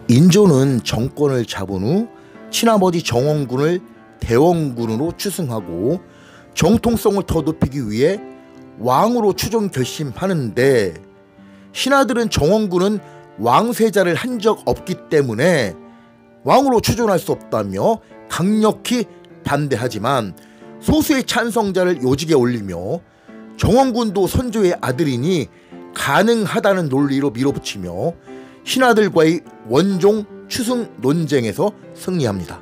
인조는 정권을 잡은 후 친아버지 정원군을 대원군으로 추승하고 정통성을 더 높이기 위해 왕으로 추종 결심하는데, 신하들은 정원군은 왕세자를 한 적 없기 때문에 왕으로 추존할 수 없다며 강력히 반대하지만 소수의 찬성자를 요직에 올리며 정원군도 선조의 아들이니 가능하다는 논리로 밀어붙이며 신하들과의 원종 추승 논쟁에서 승리합니다.